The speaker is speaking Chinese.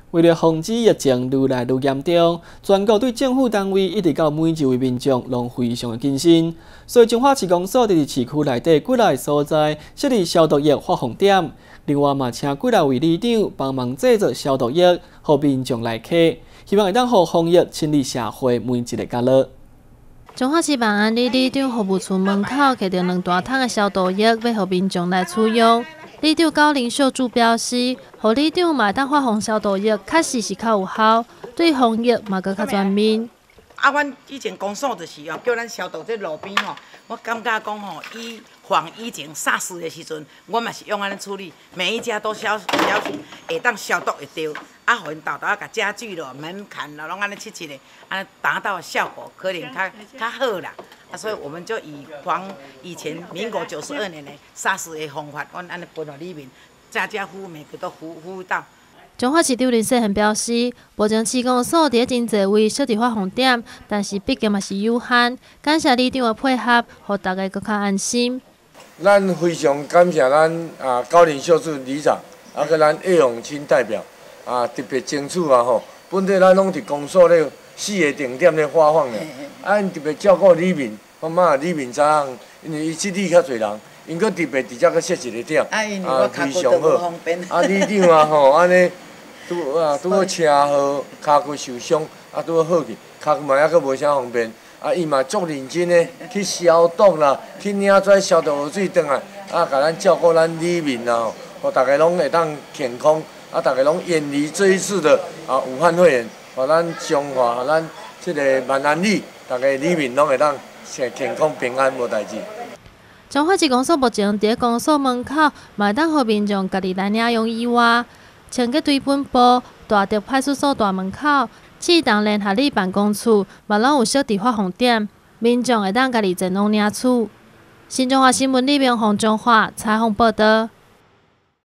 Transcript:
为了防止疫情愈来愈严重，全国对政府单位一直到每一位民众拢非常的谨慎。所以彰化市公所伫市区内底几个所在设立消毒液发放点，另外嘛请几位里长帮忙制作消毒液，互民众来客，希望会当互防疫清理社会每一个角落。 彰化市万安里长服务处门口摕着2大桶的消毒液，要互民众来使用。里长高林秀珠表示，互里长嘛当发放消毒液，确实是较有效，对防疫嘛阁较全面。 阮以前公所就是叫咱消毒这路边吼，我感觉讲吼，以前SARS的时阵，我嘛是用安尼处理，每一家都会当消毒会到，互因豆豆甲家具咯、门槛咯，拢安尼切的，安尼达到效果可能较好啦。所以我们就以前民国92年的SARS的方法，阮安尼分互里面，家家户户每个都服务到。 彰化市长林世恒表示，目前市公所伫真侪位设置发放点，但是毕竟嘛是有限。感谢里长的配合，互大家更较安心。 咱非常感谢咱高林秀珠里长，佮咱叶永清代表特别争取吼，本地咱拢伫公所咧4个定点咧发放咧，因特别照顾里面，看嘛里面早人，因为伊这里较侪人，因佫特别伫遮佫设一个点，非常好。里长吼安尼。拄好车祸，骹骨受伤，拄好去，骹骨嘛还佫无啥方便。伊嘛足认真的去消毒啦，去领遮消毒水转来，甲咱照顾咱里面啦，互大家拢会当健康，大家拢远离这一次的武汉肺炎，互咱彰化，互咱这个万安里，大家里面拢会当健康平安无代志。 彰化市公所目前伫公所门口，嘛当互民众家己来领用以外。前去对本部、大竹派出所大门口、市东联合里办公处，嘛拢有设置发放点，民众会当家己前往领取。新中华新闻里面洪中华采访报道。